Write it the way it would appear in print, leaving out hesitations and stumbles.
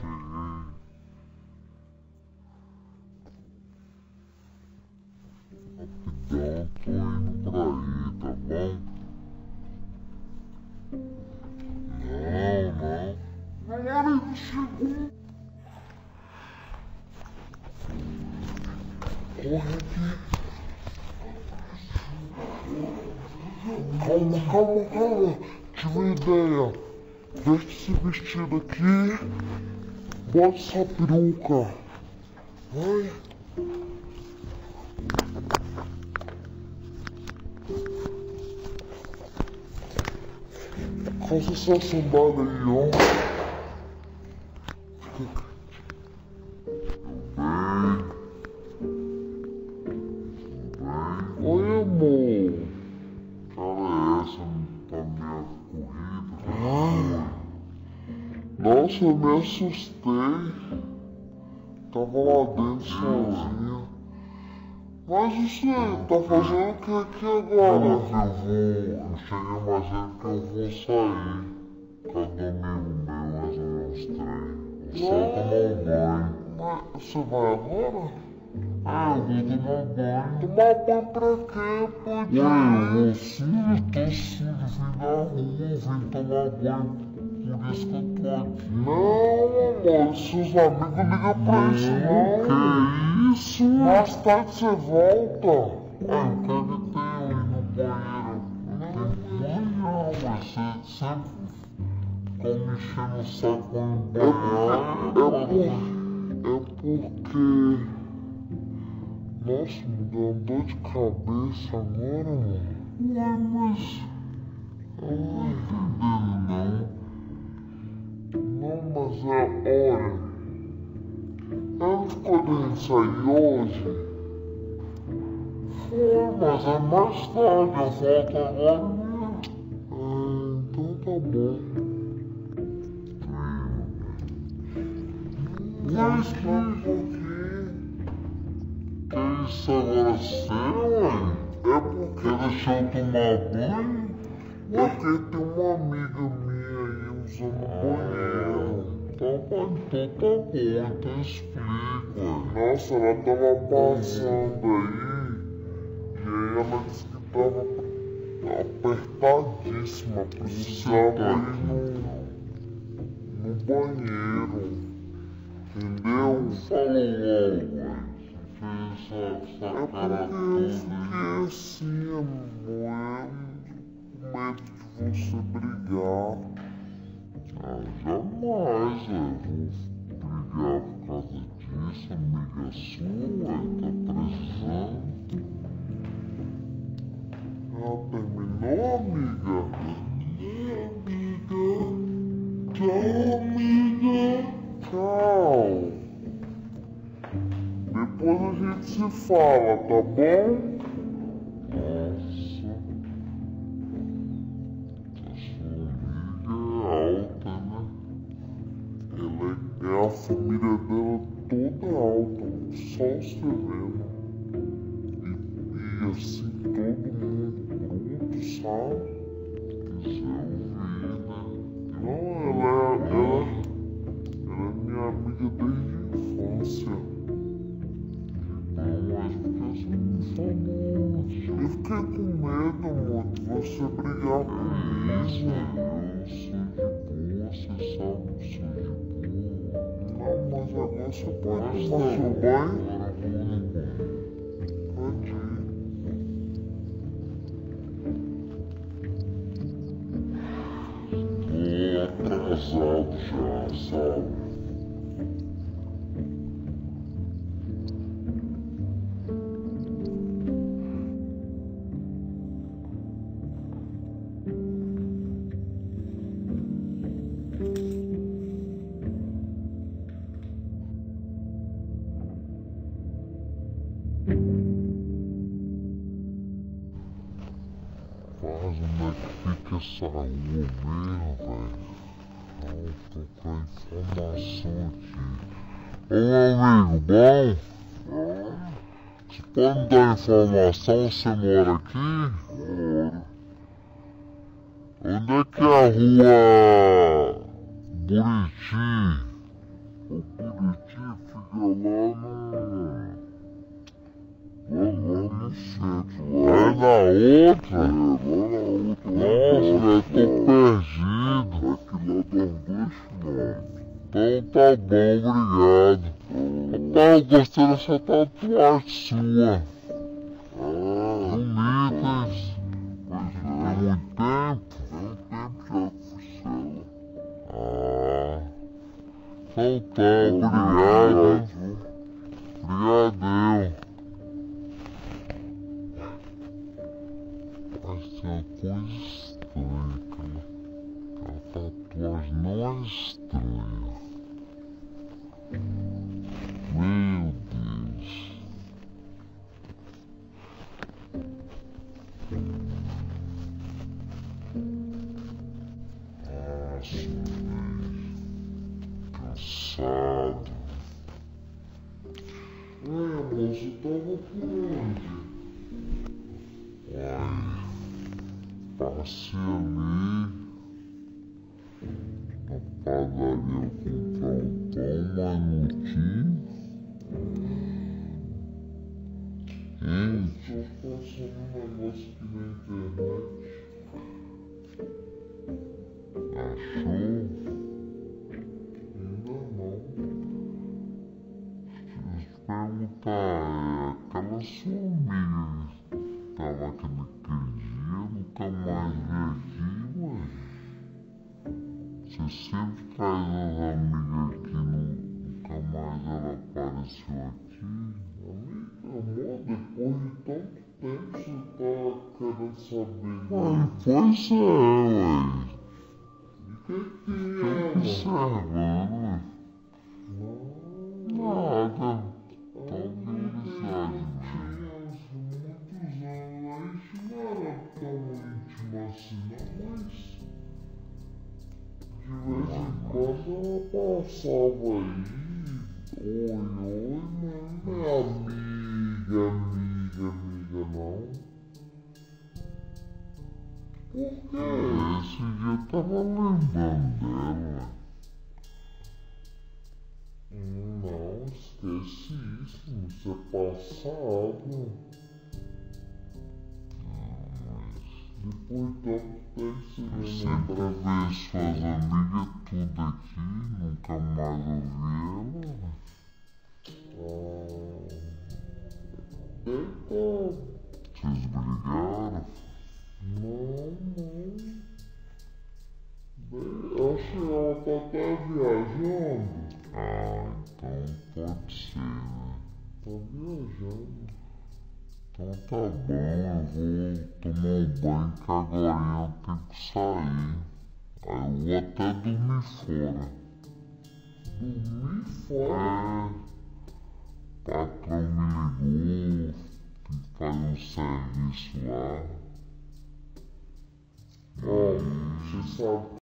Rapidão, tô indo pra aí, tá bom? Não. Meu amigo chegou. Corre aqui. Calma. Tive uma ideia. Veste esse vestido aqui. Bota essa peruca. Vai. Calça essa sandália aí, ó. Oi, amor. Cara, essa tá minha corrida. Nossa, eu me assustei. Tava lá dentro sozinha. Mas você tá fazendo o que aqui agora? Eu cheguei imaginando que eu vou sair. Cada amigo meu, mais ou menos 3. Vou só tomar um banho. Mas você vai agora? Eu vou tomar banho. Tomar banho pra quê, Pudim? Ué, eu vou sujo, tô sujo, vim da rua, vim tomar banho. Por isso que eu tô aqui. Não, amor, seus amigos ligam pra isso, não. Que isso? Mais tarde você volta. Eu quero que tenha aí no banheiro. Não tem banho, mas você sempre fica me enchendo o saco em banho. É porque... Nossa, me deu uma dor de cabeça agora, mano. Ué, mas... Eu não entendendo, não. Não, mas olha... Ela não ficou doendo de sair hoje? Foi, mas é mais tarde, eu volto agora mesmo. Então tá bom. Mas espera um pouquinho. Que isso agora seu, hein? É porque deixou eu tomar banho? Porque tem uma amiga minha aí usando o banheiro. Então tá bom, então explico. Nossa, ela tava passando aí. E aí ela disse que tava apertadíssima, precisava ir no banheiro. Entendeu? Falou logo, é porque eu fiquei assim, amor. Com medo de você brigar. Jamais eu vou brigar por causa disso, amiga sua, tá precisando. Ela terminou, amiga? Tchau, amiga. Tchau. Depois a gente se fala, tá bom? Nossa. Alta, né? Ela é a família dela toda alta, só você vendo. E assim todo mundo bruto, sabe? Quiser ouvir, né? Não, ela é minha amiga desde a infância. Não, mas porque você não falou? Eu fiquei com medo, amor, de você brigar comigo. Você sabe que sou de boa. Não, mas agora você pode tomar seu banho? Agora eu vou no banho. Pode ir. Tô atrasado já, sabe? Mas onde é que fica essa rua mesmo, velho? Vou procurar informação aqui. Ô meu amigo, bom? Você pode me dar informação? Você mora aqui? Moro. Onde é que é a rua Buriti? Buriti fica lá no centro. Lá é na outra? É, lá na outra. Nossa, eu tô perdido. Aqui lá dá uns 2 quilômetros. Então tá bom, obrigado. Rapaz, eu gostei dessa tatuagem sua. Bonita, hein? Pois é. Tem muito tempo já que fiz ela. Então tá, obrigado. Obrigadão. Mas tem uma coisa estranha, aquela tatuagem não é estranha. Meu Deus. Nossa, velho. Cansado. Moço, eu tava por onde? Passei ali na padaria comprar um pão, mas não tinha. Estou passando um negócio aqui na internet. Achou? Ainda não. Deixa eu te perguntar, aquela sua amiga que estava aqui naquele dia, nunca mais veio aqui, ué. Você sempre traz as amigas aqui, nunca mais ela apareceu aqui. Amiga, amor, depois de tanto tempo você tá querendo saber. Ué, pois é, ué. E que é? Tô observando, ué. Nada. Tô curiosidade mesmo. Muitos anos, a gente não era tão íntimo assim, não, mas de vez em quando ela passava aí. Oi, mas não é amiga, não. Por quê? Esse dia eu tava lembrando dela. Não, esquece isso, isso é passado. Depois de tanto tempo você vem sempre vê suas amigas tudo aqui, nunca mais ouvi ela. Eita. Vocês brigaram? Não. Eu acho que ela tá até viajando. Então pode ser, né? Tá viajando. Então tá bom, eu vou tomar um banho que agora eu tenho que sair. Aí eu vou até dormir fora. Dormir fora? O patrão me ligou, tem que fazer um serviço lá. Você sabe